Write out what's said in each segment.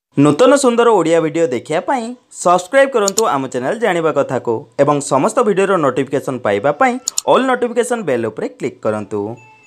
नूतन सुंदर ओडिया वीडियो देखिया पाई सब्सक्राइब करंतु आम चैनल जानिबा कथा को एवं समस्त वीडियो नोटिफिकेशन पाइबा पाई ऑल नोटिफिकेशन बेल उपरे क्लिक करंतु।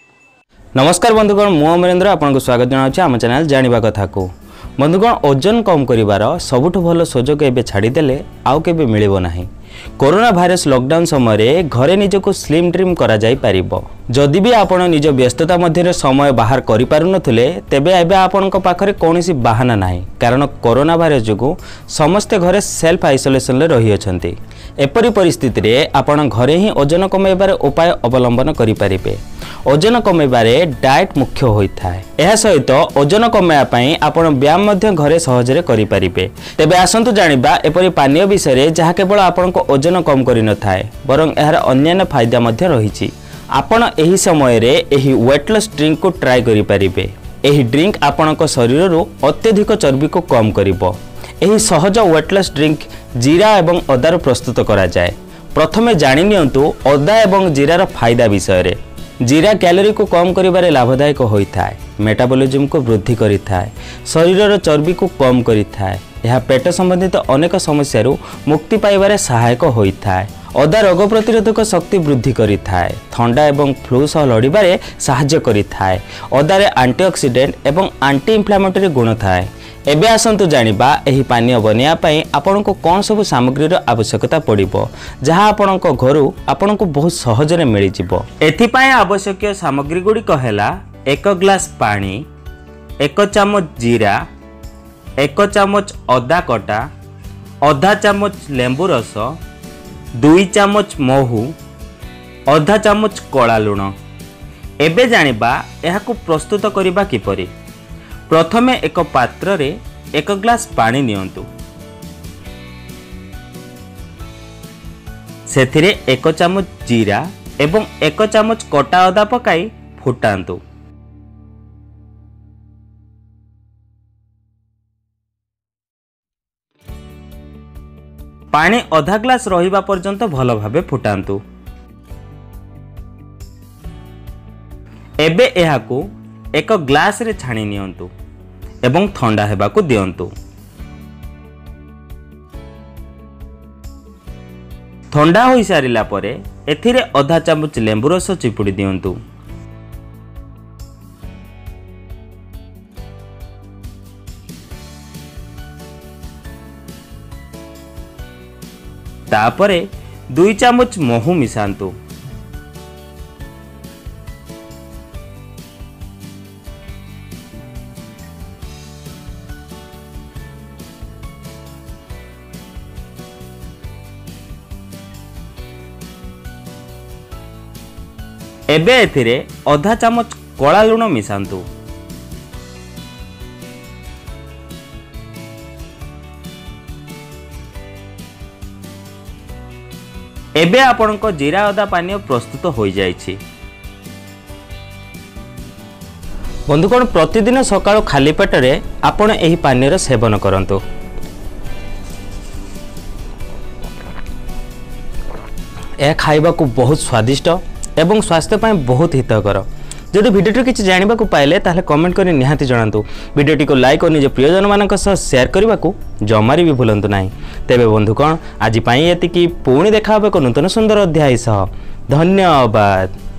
नमस्कार बंधुगण मु अमरेंद्र आपन को स्वागत जनाउछि आम चैनल जानिबा कथा को। बंधुगण ओजन कम करिवार सबुठ भल सुजोग एबे छाड़ी देले आउ केबे मिलिबो नाही। कोरोना भाइरस लॉकडाउन समय घरे निजको स्लिम ड्रीम करा जाई परिबो। जदि भी आपण निज व्यस्तता मध्य समय बाहर करि पारु नथुले तेबे एबे आपनक पाखरे कोनोसी बहाना नाही, कारण कोरोना भाइरस जोगु समस्त घरे सेल्फ आइसोलेशन ले रही अछंती। एपरि परिस्थिति रे आपण घरे ही ओजन कमेबार उपाय अवलंबन करि परिबे। ओजन कमेबारे डाएट मुख्य होइथाय। एहा सहित ओजन कमेया पई आपण व्यायाम मध्य घरे सहजरे करि परिबे। तेबे आसंतु जानिबा एपरि पानीय विषय जहाँ केवल आपनको ओजन कम करि न थाए बरं एहार अन्यान्य फायदा मध्य रहिछि। आपण एही समय रे एही वेट लॉस ड्रिंक को ट्राई करि परिबे। एही ड्रिंक आपणक शरीर रो अत्यधिक चर्बी को कम करिवो। एही सहज वेट लॉस ड्रिंक जीरा एवं अदार प्रस्तुत करा जाए। प्रथमे जानि नियंतु अदा एवं जीरार फायदा विषय रे। जीरा कैलोरी को कम करिबारे लाभदायक होइथाय, मेटाबॉलिज्म को वृद्धि करिथाय, शरीरर चर्बी को कम करिथाय। यह पेट संबंधित अनेक समस्या मुक्ति पाइबारे सहायक होइथाय। अदा रोग प्रतिरोधक शक्ति वृद्धि करिथाय, थंडा एवं फ्लू सह लड़िबारे सहाय्य करिथाय। अदारे एंटीऑक्सीडेंट एवं एंटी इन्फ्लेमेटरी गुण थाए। एबे आसंतु जानिबा एही पानीय बनिया पई आपनको कोन सब सामग्रीर आवश्यकता पड़िबो, जहां आपनको घरु आपनको बहुत सहजरे मिलि जिवो। एथि पई आवश्यक सामग्री गुडी कहेला 1 ग्लास पानी, 1 चम्मच जीरा, 1 चम्मच अदा कटा, आधा चम्मच लेंबू रस, 2 चम्मच महू, आधा चम्मच कला लुण। एबे जानिबा एहाकु प्रस्तुत करिबा किपरि। प्रथमे एक पात्र रे 1 ग्लास पानी नियंतु। सेथिरे 1 चम्मच जीरा एवं 1 चम्मच कटा अदा पकाई फुटांतु। पानी आधा ग्लास रहिबा पर्यंत भल भाबे फुटांतु। एबे एहाकु 1 ग्लास रे छाणी नियंतु एवं ठंडा हेबाकु दियंतु। ठंडा होई सारिला परे एथिरे आधा चम्मच लेंबू रस चिपुड़ी दियंतु। तापरे 2 चम्मच महू मिसांतु। एबे एथिरे आधा चम्मच कला लुण मिसांतु। एबे आपनको जीरा अदा पानीय प्रस्तुत हो जाइछि। बंधुगण प्रतिदिन सकाळ खाली पेटरे आपण एही पानीर सेवन करंतु। यह खाइबा को बहुत स्वादिष्ट एवं स्वास्थ्य पाए बहुत हितकर। जदि वीडियो किसी जानवा पाइले ताहले कमेंट करी निहाती जणांतु। वीडियोटी को लाइक और निज प्रियजन मानक सह शेयर करने को जमारी भी भूलंतु नहीं। तेबे बंधुगण आज पाई एतिकी पुणी देखा एक नूतन सुंदर अध्याय सह। धन्यवाद।